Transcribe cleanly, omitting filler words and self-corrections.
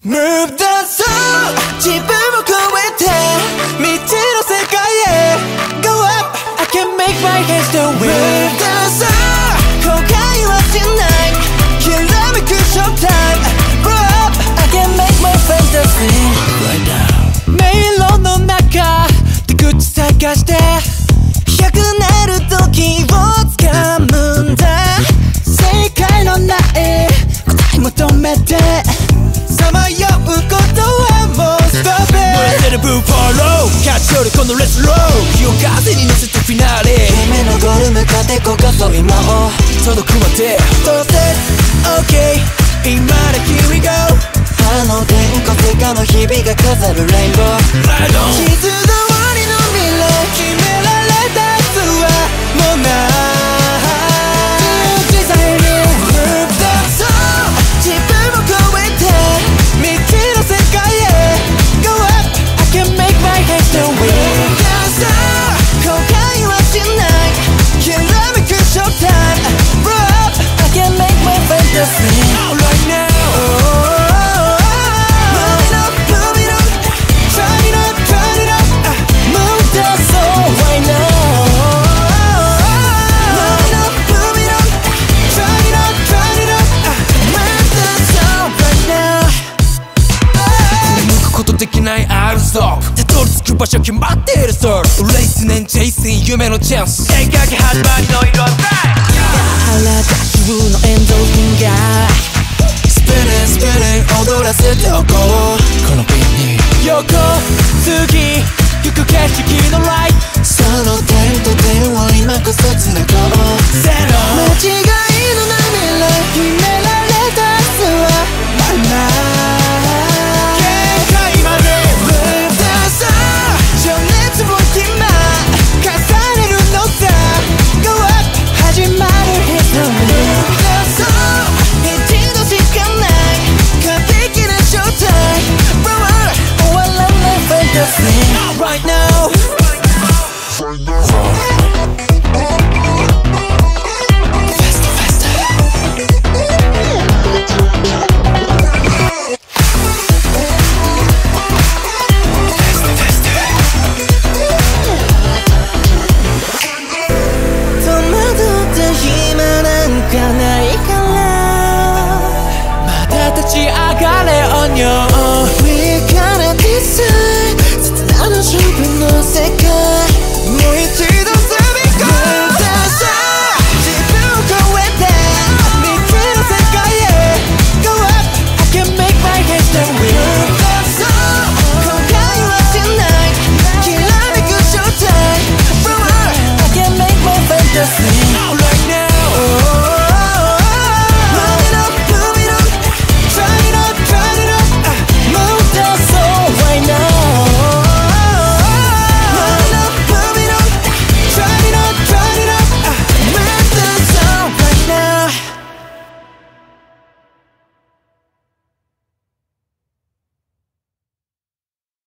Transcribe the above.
Move the soul 自分を超えて未知の世界へ Go up I can make my hands the win Move the soul 後悔はしないきらめく showtime Grow up I can make my fantasy Right now 迷路の中出口探して100なる時を掴むんだ正解のない答え求めてさまようことはもう Stop it 燃やせるブーフォロー勝ち取るこのレッツロー夜風に乗せてフィナーレ夢のゴール向かってこかそう今を届くまで OK 今だ Here we go あの電光世界の日々が飾るレインボー Right on 地図通りの未来決められた明日はもうない自由自在に Move the soul 自分を超えて未知の世界へ Go up I can make my hands the win Move the soul 後悔はしないきらめく showtime Grow up I can make my fantasy Right nowできないアルソープたどり着く場所決まっているソウルレイスネンチェイスイン夢のチャンス描き始まりの色は腹立ちのエンドフィンガースピリンスピリン踊らせておこうこのビートに横次行く景色のライトその点と点を今こそ繋ごうゼロ間違いのない未来決められた明日はまだ情熱を今重ねるのさ Go up 始まる History Move the soul 一度しかない完璧な showtime Power 終わらない fantasy Right now We gotta decide 切なる勝負の世界もう一度飛び込む Move the soul 自分を超えて未知の世界へ Go up I can make my hands the win Move the soul 後悔はしないきらめく showtime Power I can make my fantasy